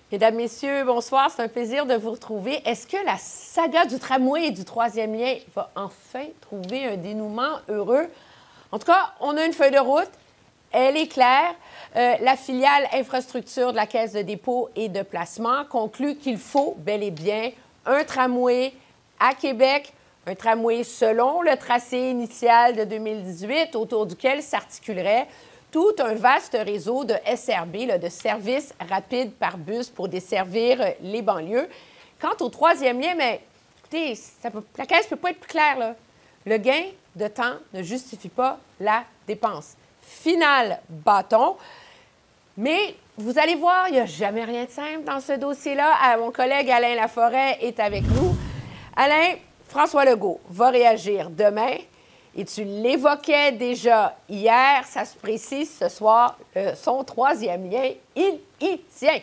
Mesdames, Messieurs, bonsoir. C'est un plaisir de vous retrouver. Est-ce que la saga du tramway et du troisième lien va enfin trouver un dénouement heureux? En tout cas, on a une feuille de route. Elle est claire. La filiale infrastructure de la Caisse de dépôt et de placement conclut qu'il faut bel et bien un tramway à Québec, un tramway selon le tracé initial de 2018 autour duquel s'articulerait tout un vaste réseau de SRB, là, de services rapides par bus pour desservir les banlieues. Quant au troisième lien, mais écoutez, la Caisse ne peut pas être plus claire, là. Le gain de temps ne justifie pas la dépense. Final bâton. Mais vous allez voir, il n'y a jamais rien de simple dans ce dossier-là. Mon collègue Alain Laforêt est avec nous. Alain, François Legault va réagir demain. Et tu l'évoquais déjà hier, ça se précise ce soir, son troisième lien, il y tient.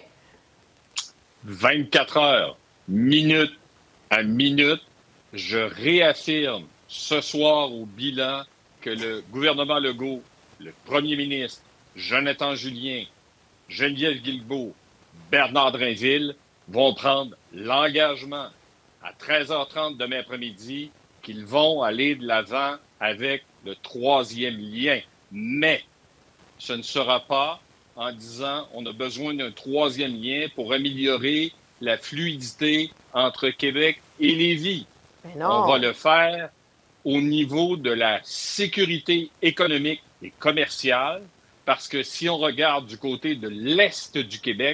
24 heures, minute à minute, je réaffirme ce soir au bilan que le gouvernement Legault, le premier ministre, Jonathan Julien, Geneviève Guilbeault, Bernard Drinville vont prendre l'engagement à 13h30 demain après-midi qu'ils vont aller de l'avant avec le troisième lien. Mais ce ne sera pas en disant on a besoin d'un troisième lien pour améliorer la fluidité entre Québec et Lévis. On va le faire au niveau de la sécurité économique et commerciale, parce que si on regarde du côté de l'Est du Québec,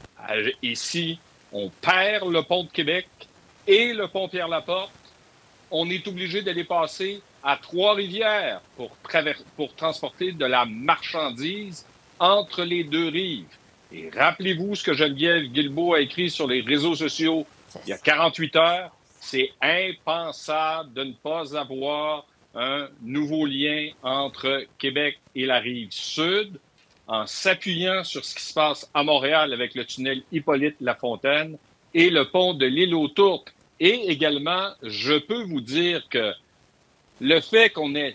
ici, on perd le pont de Québec et le pont Pierre-Laporte. On est obligé d'aller passer à Trois-Rivières pour transporter de la marchandise entre les deux rives. Et rappelez-vous ce que Geneviève Guilbeault a écrit sur les réseaux sociaux il y a 48 heures. C'est impensable de ne pas avoir un nouveau lien entre Québec et la rive sud, en s'appuyant sur ce qui se passe à Montréal avec le tunnel Hippolyte-Lafontaine et le pont de l'Île aux Tourtes. Et également, je peux vous dire que le fait qu'on ait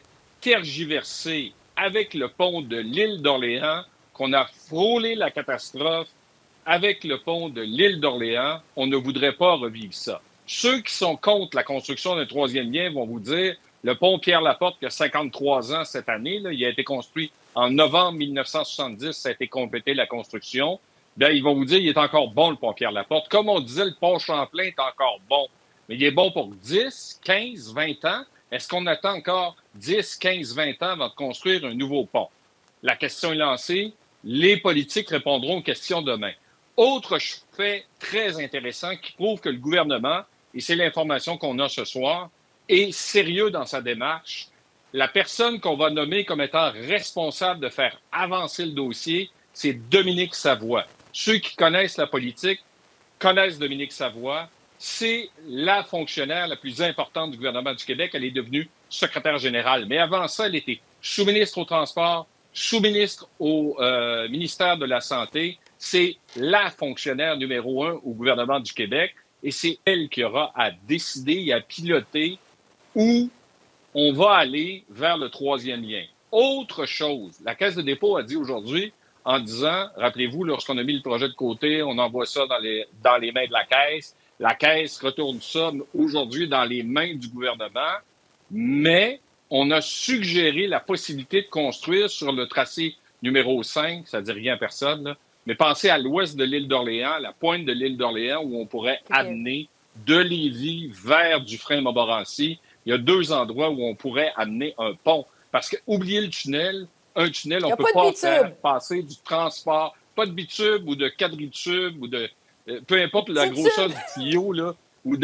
tergiversé avec le pont de l'île d'Orléans, qu'on a frôlé la catastrophe avec le pont de l'île d'Orléans, on ne voudrait pas revivre ça. Ceux qui sont contre la construction d'un troisième lien vont vous dire le pont Pierre-Laporte, qui a 53 ans cette année, là, il a été construit en novembre 1970, ça a été complété la construction. Bien, ils vont vous dire il est encore bon, le pont Pierre-Laporte. Comme on disait, le pont Champlain est encore bon. Mais il est bon pour 10, 15, 20 ans. Est-ce qu'on attend encore 10, 15, 20 ans avant de construire un nouveau pont? La question est lancée. Les politiques répondront aux questions demain. Autre fait très intéressant qui prouve que le gouvernement, et c'est l'information qu'on a ce soir, est sérieux dans sa démarche. La personne qu'on va nommer comme étant responsable de faire avancer le dossier, c'est Dominique Savoie. Ceux qui connaissent la politique connaissent Dominique Savoie. C'est la fonctionnaire la plus importante du gouvernement du Québec. Elle est devenue secrétaire générale. Mais avant ça, elle était sous-ministre au transport, sous-ministre au ministère de la Santé. C'est la fonctionnaire numéro 1 au gouvernement du Québec. Et c'est elle qui aura à décider et à piloter où on va aller vers le troisième lien. Autre chose, la Caisse de dépôt a dit aujourd'hui, en disant, rappelez-vous, lorsqu'on a mis le projet de côté, on envoie ça dans les mains de la Caisse. La Caisse retourne ça aujourd'hui dans les mains du gouvernement, mais on a suggéré la possibilité de construire sur le tracé numéro 5, ça ne dit rien à personne, là, mais pensez à l'ouest de l'île d'Orléans, la pointe de l'île d'Orléans, où on pourrait amener de Lévis vers Dufresne-Montmorency. Il y a 2 endroits où on pourrait amener un pont. Parce que, oubliez le tunnel, un tunnel, on ne peut pas faire passer du transport, pas de bitube ou de quadritube ou de... peu importe la grosseur du tuyau, là, ou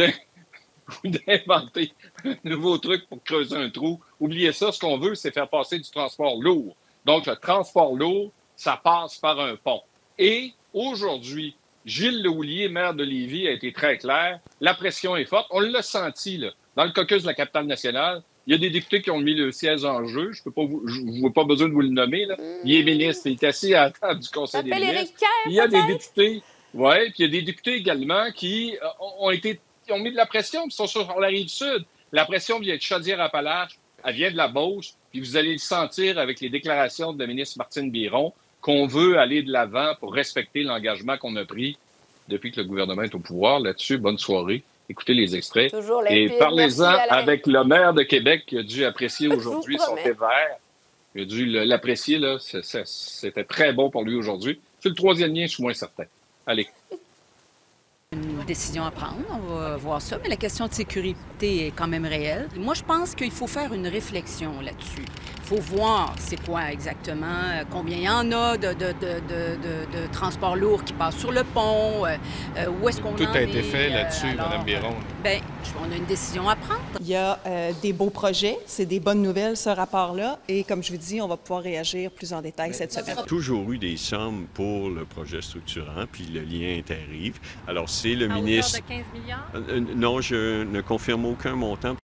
d'inventer un nouveau truc pour creuser un trou. Oubliez ça, ce qu'on veut, c'est faire passer du transport lourd. Donc, le transport lourd, ça passe par un pont. Et aujourd'hui, Gilles Lehouillier, maire de Lévis, a été très clair. La pression est forte. On l'a senti, là, dans le caucus de la capitale nationale. Il y a des députés qui ont mis le siège en jeu. Je n'ai pas besoin de vous le nommer. Là. Il est ministre. Il est assis à la table du Conseil des ministres. Il y a des députés. Oui, puis il y a des députés également qui ont mis de la pression, qui sont sur la rive sud. La pression vient de Chaudière-Appalaches, elle vient de la Beauce, puis vous allez le sentir avec les déclarations de la ministre Martine Biron qu'on veut aller de l'avant pour respecter l'engagement qu'on a pris depuis que le gouvernement est au pouvoir. Là-dessus, bonne soirée. Écoutez les extraits. Toujours Et limpide. parlez-en Merci, Alain. avec le maire de Québec qui a dû apprécier aujourd'hui son promets. thé vert. Il a dû l'apprécier, là. C'était très bon pour lui aujourd'hui. C'est le troisième lien, je suis moins certain. Allez. Une décision à prendre, on va voir ça, mais la question de sécurité est quand même réelle. Moi, je pense qu'il faut faire une réflexion là-dessus. Il faut voir c'est quoi exactement, combien il y en a de transports lourds qui passent sur le pont, où est-ce qu'on en est. Tout a été fait là-dessus, Mme Biron. Bien, on a une décision à prendre. Il y a des beaux projets, c'est des bonnes nouvelles, ce rapport-là, et comme je vous dis, on va pouvoir réagir plus en détail cette semaine. Il y a toujours eu des sommes pour le projet structurant, puis le lien interrive. Alors, c'est le ministre... À hauteur de 15 milliards? Non, je ne confirme aucun montant.